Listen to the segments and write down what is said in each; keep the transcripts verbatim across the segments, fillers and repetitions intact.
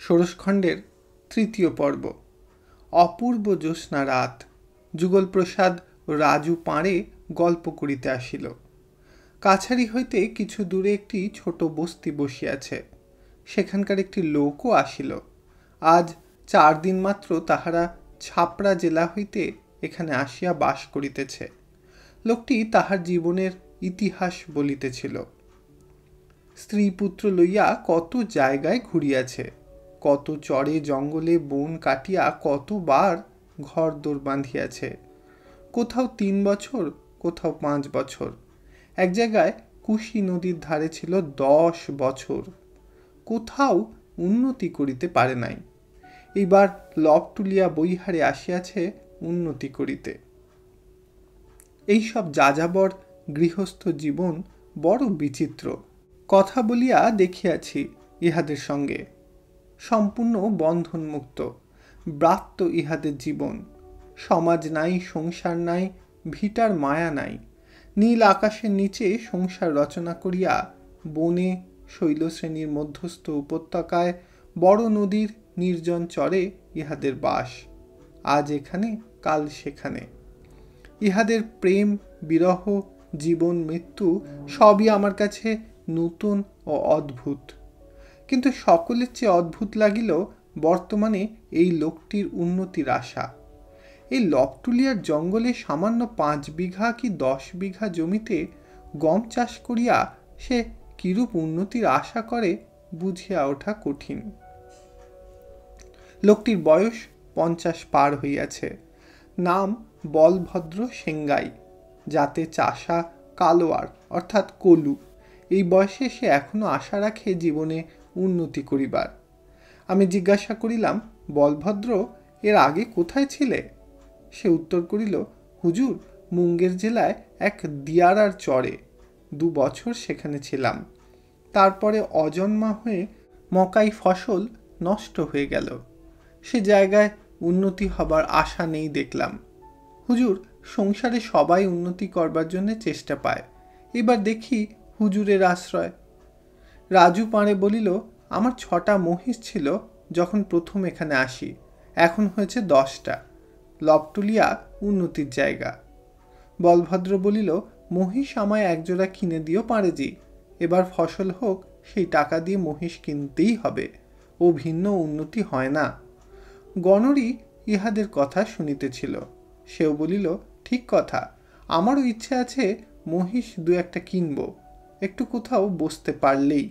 ষোড়শখণ্ডের তৃতীয় পর্ব। অপূর্ব জ্যোৎস্না রাত। যুগলপ্রসাদ ও রাজু পাড়ে গল্প করিতে আসিল। কাছারি হইতে কিছু দূরে একটি ছোট বস্তি বসিয়াছে, সেখানকার একটি লোকও আসিল। আজ চার দিন মাত্র তাহারা ছাপড়া জেলা হইতে এখানে আসিয়া বাস করিতেছে। লোকটি তাহার জীবনের ইতিহাস বলিতেছিল। স্ত্রী পুত্র লইয়া কত জায়গায় ঘুরিয়াছে, কত চরে জঙ্গলে বন কাটিয়া কতবার ঘর দোর বাঁধিয়াছে। কোথাও তিন বছর, কোথাও পাঁচ বছর, এক জায়গায় কুশি নদীর ধারে ছিল দশ বছর। কোথাও উন্নতি করিতে পারে নাই। এইবার লব তুলিয়া বৈহারে আসিয়াছে উন্নতি করিতে। এইসব যাযাবর গৃহস্থ জীবন বড় বিচিত্র। কথা বলিয়া দেখিয়াছি ইহাদের সঙ্গে। সম্পূর্ণ বন্ধনমুক্ত ব্রাত্য ইহাদের জীবন। সমাজ নাই, সংসার নাই, ভিটার মায়া নাই। নীল আকাশের নিচে সংসার রচনা করিয়া বনে শৈলশ্রেণীর মধ্যস্থ উপত্যকায় বড় নদীর নির্জন চরে ইহাদের বাস। আজ এখানে, কাল সেখানে। ইহাদের প্রেম, বিরহ, জীবন, মৃত্যু সবই আমার কাছে নূতন ও অদ্ভুত। কিন্তু সকলের চেয়ে অদ্ভুত লাগিল বর্তমানে এই লোকটির উন্নতির আশা। এই লবটুলিয়ার জঙ্গলে সামান্য পাঁচ বিঘা কি দশ বিঘা জমিতে গম চাষ করিয়া সে কিরূপ উন্নতির আশা করে বুঝিয়া ওঠা কঠিন। লোকটির বয়স পঞ্চাশ পার হইয়াছে। নাম বলভদ্র সেঙ্গাই, যাতে চাষা কালোয়ার অর্থাৎ কলু। এই বয়সে সে এখনো আশা রাখে জীবনে উন্নতি করিবার। আমি জিজ্ঞাসা করিলাম, বলভদ্র, এর আগে কোথায় ছিলে? সে উত্তর করিল, হুজুর, মুঙ্গের জেলায় এক দিয়ারার চরে দু বছর সেখানে ছিলাম। তারপরে অজন্মা হয়ে মকাই ফসল নষ্ট হয়ে গেল। সে জায়গায় উন্নতি হবার আশা নেই দেখলাম। হুজুর, সংসারে সবাই উন্নতি করবার জন্য চেষ্টা পায়, এবার দেখি হুজুরের আশ্রয়। রাজু পাড়ে বলিল, আমার ছটা মহিষ ছিল যখন প্রথম এখানে আসি, এখন হয়েছে দশটা। লবটুলিয়া উন্নতির জায়গা। বলভদ্র বলিল, মহিষ আমায় একজোড়া কিনে দিও পাড়েজি। এবার ফসল হোক, সেই টাকা দিয়ে মহিষ কিনতেই হবে, ও ভিন্ন উন্নতি হয় না। গণরি ইহাদের কথা শুনিতেছিল। সেও বলিল, ঠিক কথা, আমারও ইচ্ছে আছে মহিষ দু একটা কিনব, একটু কোথাও বসতে পারলেই।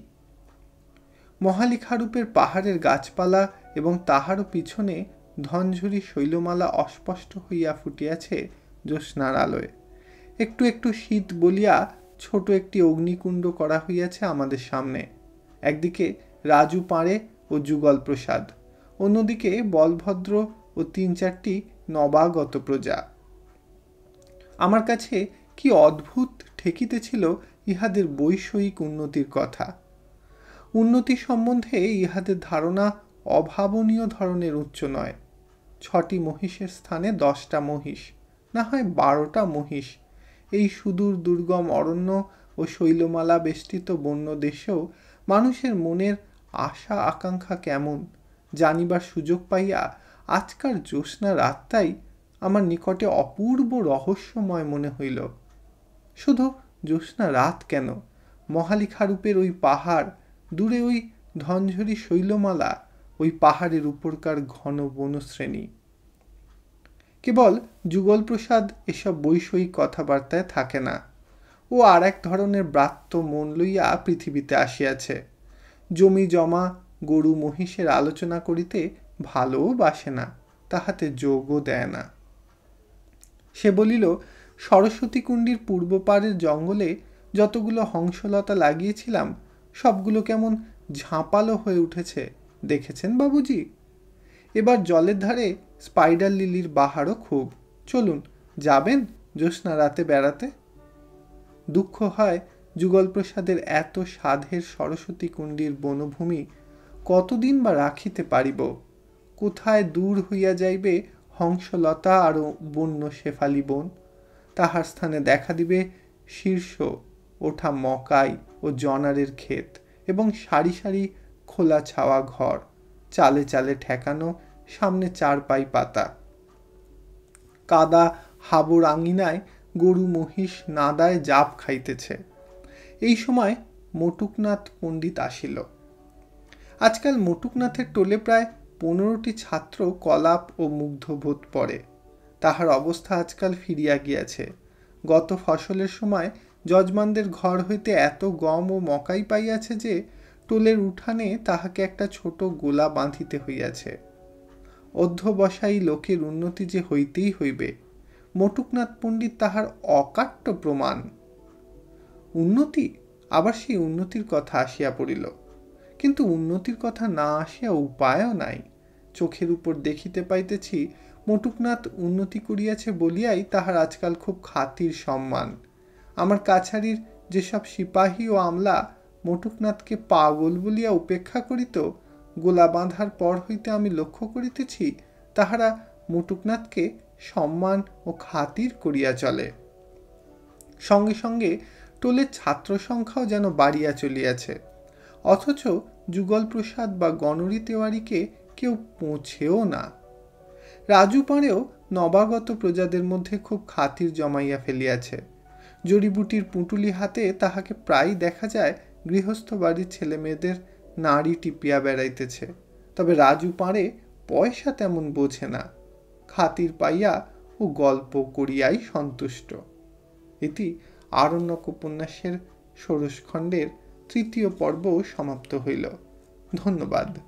মহালিখারূপের পাহাড়ের গাছপালা এবং তাহারও পিছনে ধনঝুরি শৈলমালা অস্পষ্ট হইয়া ফুটিয়াছে জ্যোৎস্নার আলোয়। একটু একটু শীত বলিয়া ছোট একটি অগ্নিকুণ্ড করা হইয়াছে আমাদের সামনে। একদিকে রাজু পাড়ে ও যুগল প্রসাদ, অন্যদিকে বলভদ্র ও তিন চারটি নবাগত প্রজা। আমার কাছে কি অদ্ভুত ঠেকিতেছিল ইহাদের বৈষয়িক উন্নতির কথা। উন্নতি সম্বন্ধে ইহাদের ধারণা অভাবনীয় ধরনের উচ্চ নয়। ছটি মহিষের স্থানে দশটা মহিষ, না হয় বারোটা মহিষ। এই সুদূর দুর্গম অরণ্য ও শৈলমালা বেষ্টিত বন্য দেশেও মানুষের মনের আশা আকাঙ্ক্ষা কেমন জানিবার সুযোগ পাইয়া আজকার জ্যোৎস্না রাতটাই আমার নিকটে অপূর্ব রহস্যময় মনে হইল। শুধু জ্যোৎস্না রাত কেন, মহালিখারূপের ওই পাহাড়, দূরে ওই ধনঝরি শৈলমালা, ওই পাহাড়ের উপরকার ঘন বনশ্রেণী। কেবল যুগলপ্রসাদ এসব বৈষয়িক কথাবার্তায় থাকে না। ও আর এক ধরনের ব্রাত্য মন লইয়া পৃথিবীতে আসিয়াছে। জমি জমা, গরু মহিষের আলোচনা করিতে ভালোও বাসে না, তাহাতে যোগও দেয় না। সে বলিল, সরস্বতী কুণ্ডির পূর্ব পাড়ের জঙ্গলে যতগুলো হংসলতা লাগিয়েছিলাম সবগুলো কেমন ঝাঁপালো হয়ে উঠেছে, দেখেছেন বাবুজি? এবার জলের ধারে স্পাইডার লিলির বাহারও খুব। চলুন, যাবেন জ্যোৎস্না রাতে বেড়াতে? দুঃখ হয় যুগলপ্রসাদের এত সাধের সরস্বতী কুণ্ডির বনভূমি কতদিন বা রাখিতে পারিব? কোথায় দূর হইয়া যাইবে হংসলতা আর বন্য শেফালি বন, তাহার স্থানে দেখা দিবে শীর্ষ ওঠা মকাই ও জনারের ক্ষেত এবং সারি সারি খোলা ছাওয়া ঘর। চালে চালে ঠেকানো, সামনে চার পাই পাতা। কাদা হাবর আঙিনায় গরু মহিষ নাদায় জাপ খাইতেছে। এই সময় মটুকনাথ পণ্ডিত আসিল। আজকাল মটুকনাথের টোলে প্রায় পনেরোটি ছাত্র কলাপ ও মুগ্ধবোধ পড়ে। তাহার অবস্থা আজকাল ফিরিয়া গিয়াছে। গত ফসলের সময় যজমানদের ঘর হইতে এত গম ও মকাই পাইয়াছে যে টোলের উঠানে তাহাকে একটা ছোট গোলা বাঁধিতে হইয়াছে। অধ্যবসায়ী লোকের উন্নতি যে হইতেই হইবে, মটুকনাথ পণ্ডিত তাহার অকাট্য প্রমাণ। উন্নতি, আবার সেই উন্নতির কথা আসিয়া পড়িল। কিন্তু উন্নতির কথা না আসিয়া উপায়ও নাই। চোখের উপর দেখিতে পাইতেছি মটুকনাথ উন্নতি করিয়াছে বলিয়াই তাহার আজকাল খুব খাতির সম্মান। আমার কাছারির যেসব সিপাহী ও আমলা মটুকনাথকে পাগল বলিয়া উপেক্ষা করিত, গোলা বাঁধার পর হইতে আমি লক্ষ্য করিতেছি তাহারা মটুকনাথকে সম্মান ও খাতির করিয়া চলে। সঙ্গে সঙ্গে টোলের ছাত্র সংখ্যাও যেন বাড়িয়া চলিয়াছে, অথচ যুগল প্রসাদ বা গণরী তেওয়ারিকে কেউ পৌঁছেও না। রাজু পাড়েও নবাগত প্রজাদের মধ্যে খুব খাতির জমাইয়া ফেলিয়াছে। জড়িবুটির পুঁটুলি হাতে তাহাকে প্রায় দেখা যায় গৃহস্থ বাড়ির ছেলে মেয়েদের নাড়ি টিপিয়া বেড়াইতেছে। তবে রাজু পাড়ে পয়সা তেমন বোঝে না, খাতির পাইয়া ও গল্প করিয়াই সন্তুষ্ট। এটি আরণ্যক উপন্যাসের ষোড়শ খণ্ডের তৃতীয় পর্ব সমাপ্ত হইল। ধন্যবাদ।